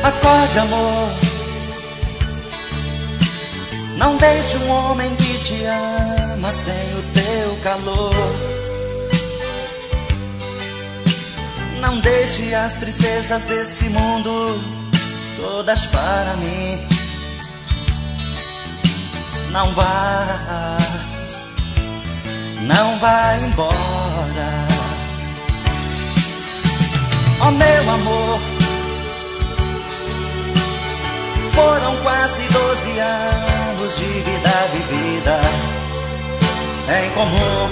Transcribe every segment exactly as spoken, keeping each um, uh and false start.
Acorde, amor, não deixe um homem que te ama sem o teu calor. Não deixe as tristezas desse mundo todas para mim. Não vá, não vá embora. Oh, meu amor, foram quase doze anos de vida vivida em comum.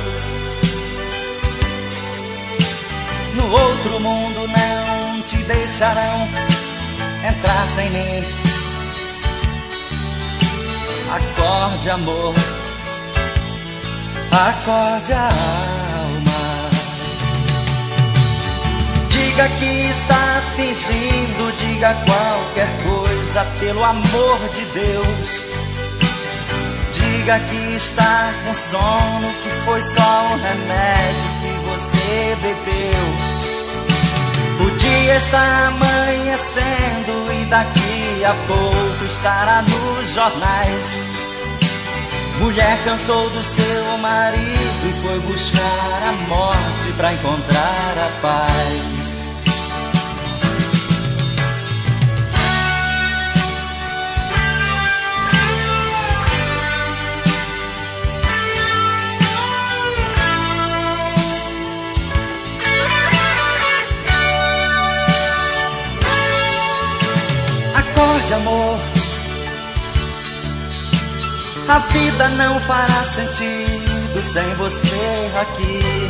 No outro mundo não te deixarão entrar sem mim. Acorde, amor, acorde a alma. Diga que está fingindo, diga qualquer coisa pelo amor de Deus. Diga que está com sono, que foi só um remédio que você bebeu. O dia está amanhecendo e daqui a pouco estará nos jornais. Mulher cansou do seu marido e foi buscar a morte pra encontrar a paz. Acorde, amor, a vida não fará sentido sem você aqui.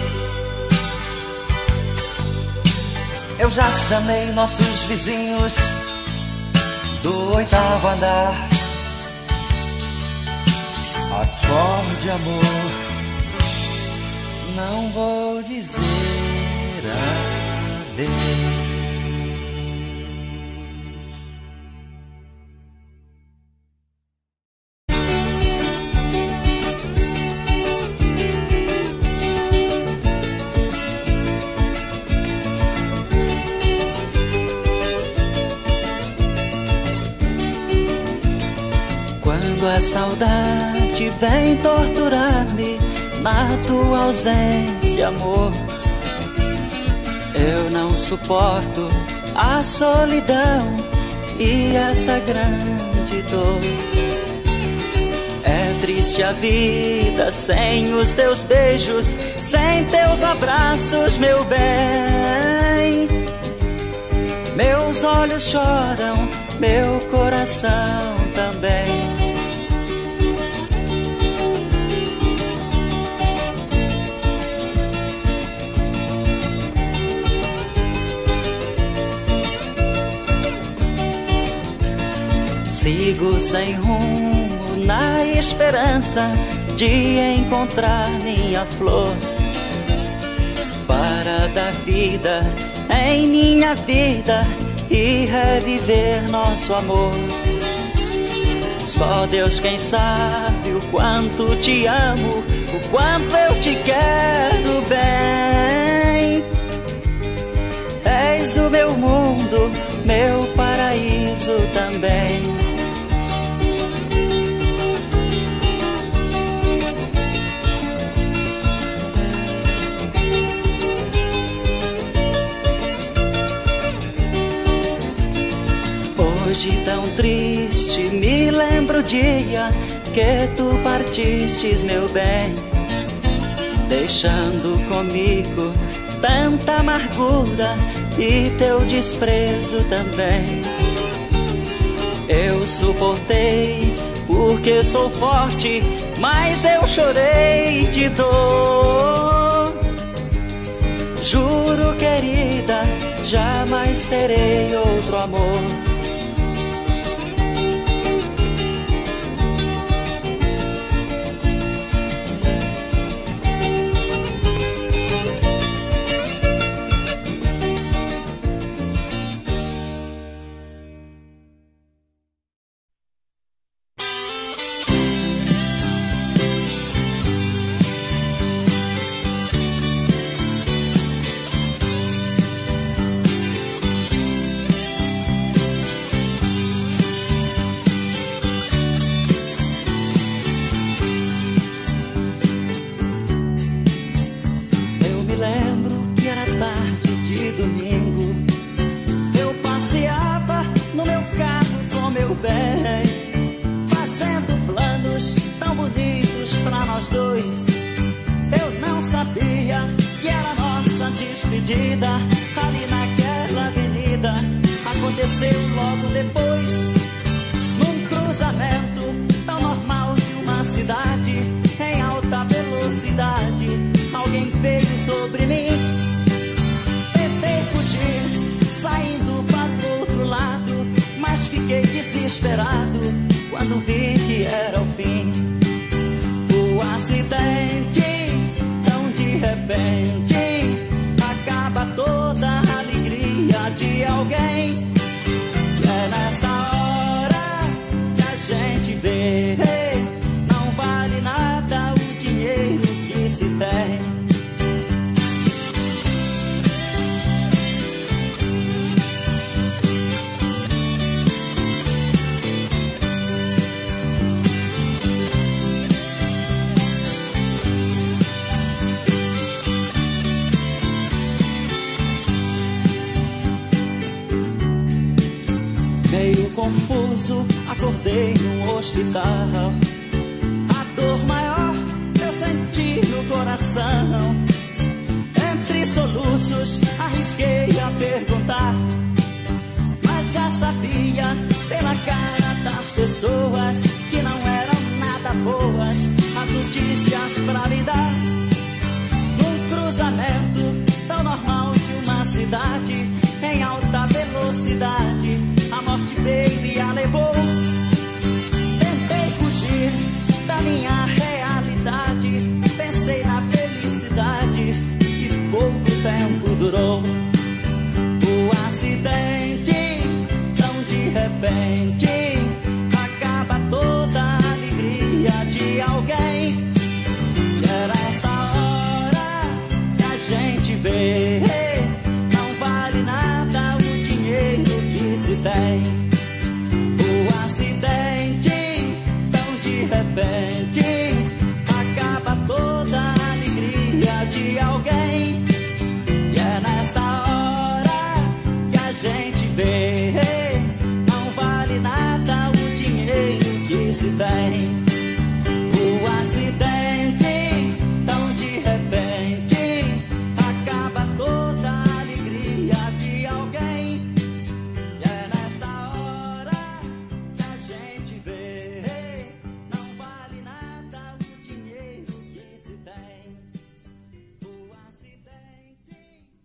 Eu já chamei nossos vizinhos do oitavo andar. Acorde, amor, não vou dizer adeus. Quando a saudade vem torturar-me na tua ausência, amor, eu não suporto a solidão e essa grande dor. É triste a vida sem os teus beijos, sem teus abraços, meu bem. Meus olhos choram, meu coração também. Sigo sem rumo na esperança de encontrar minha flor, para dar vida em minha vida e reviver nosso amor. Só Deus quem sabe o quanto te amo, o quanto eu te quero bem. És o meu mundo, meu paraíso também. Hoje tão triste me lembro o dia que tu partistes, meu bem, deixando comigo tanta amargura e teu desprezo também. Eu suportei porque sou forte, mas eu chorei de dor. Juro, querida, jamais terei outro amor. bem, fazendo planos tão bonitos pra nós dois. Eu não sabia que era nossa despedida ali naquela avenida. Aconteceu logo depois, num cruzamento tão normal de uma cidade em alta velocidade. Alguém veio sobre mim, tentei fugir, saindo para o outro lado, mas fiquei desesperado quando vi que era o fim. O acidente, tão de repente, acaba toda a alegria de alguém. É nesta hora que a gente vê, não vale nada o dinheiro que se tem. Meio confuso, acordei no hospital. A dor maior eu senti no coração. Entre soluços, arrisquei a perguntar, mas já sabia pela cara das pessoas que não eram nada boas as notícias pra me dar. Num cruzamento tão normal de uma cidade em alta velocidade, a morte veio e a levou. Tentei fugir da minha realidade, pensei na felicidade que pouco tempo durou. O acidente, tão de repente, acaba toda a alegria de alguém. E era esta hora que a gente vê, não vale nada o dinheiro que se tem. O acidente, tão de repente, acaba toda a alegria de alguém. E é nesta hora que a gente vê, não vale nada o dinheiro que se tem. O acidente, tão de repente, acaba toda a alegria de alguém. E é nesta hora que a gente vê, não vale nada o dinheiro que se tem. O acidente.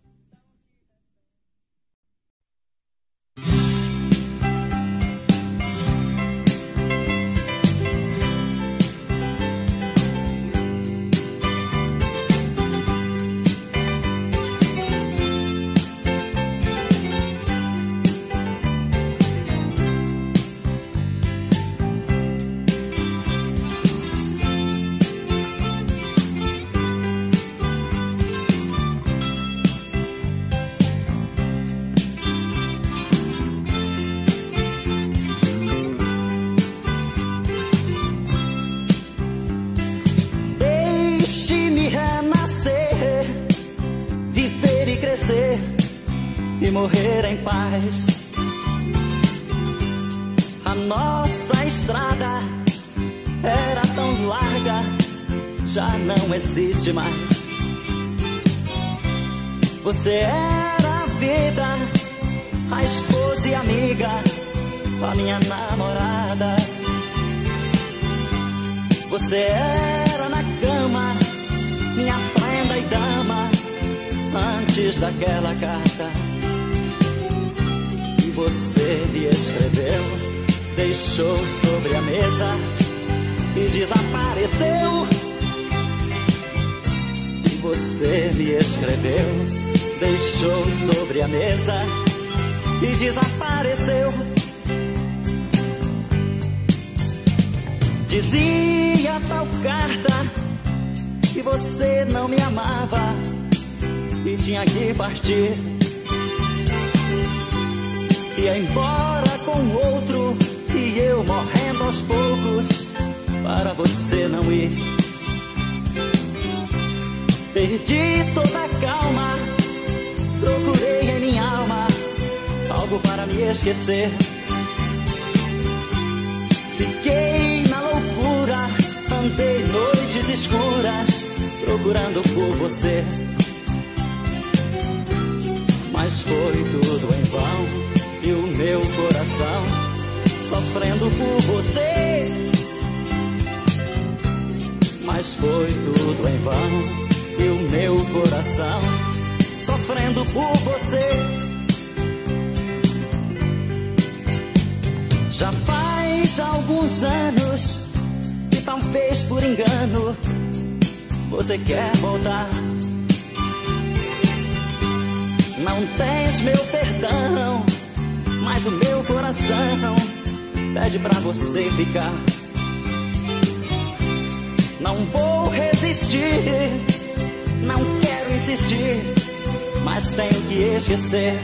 Deixe-me renascer, viver e crescer e morrer em paz. A nossa estrada era tão larga, já não existe mais. Você era a vida, a esposa e amiga, a minha namorada. Você era na cama, minha prenda e dama, antes daquela carta que você me escreveu, deixou sobre a mesa e desapareceu. E você me escreveu, deixou sobre a mesa e desapareceu. Dizia tal carta que você não me amava e tinha que partir. Ia embora com outro e eu morrendo aos poucos para você não ir. Perdi toda a calma, procurei em minha alma algo para me esquecer. Fiquei na loucura, andei noites escuras procurando por você, mas foi tudo em vão. E o meu coração sofrendo por você, mas foi tudo em vão. E o meu coração sofrendo por você. Já faz alguns anos que talvez por engano você quer voltar. Não tens meu perdão, mas o meu coração pede pra você ficar. Não vou resistir, não quero insistir, mas tenho que esquecer.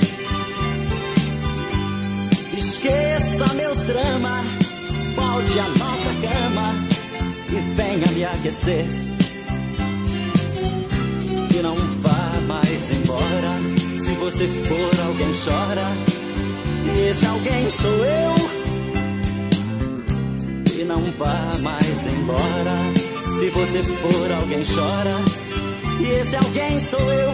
Esqueça meu drama, volte à nossa cama e venha me aquecer. E não vá mais embora. Se você for, alguém chora, e esse alguém sou eu. E não vá mais embora. Se você for, alguém chora, e esse alguém sou eu.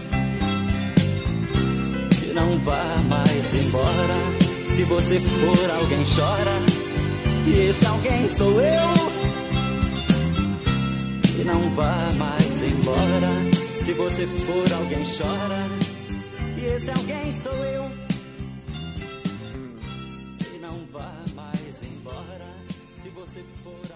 E não vá mais embora. Se você for, alguém chora, e esse alguém sou eu. E não vá mais embora. Se você for, alguém chora, e esse alguém sou eu. E não vá mais embora. Se você for